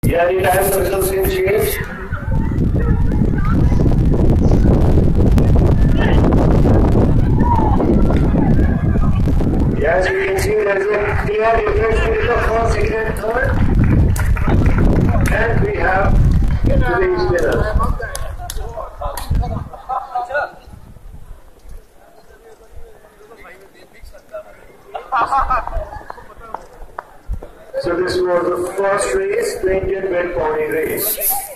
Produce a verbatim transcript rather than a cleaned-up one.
Yeah, anytime the results can change. Yeah, as you can see, there is a clear difference between the first, second, and third. And we have today's winner. So this was the first race, the Indian wet pony race.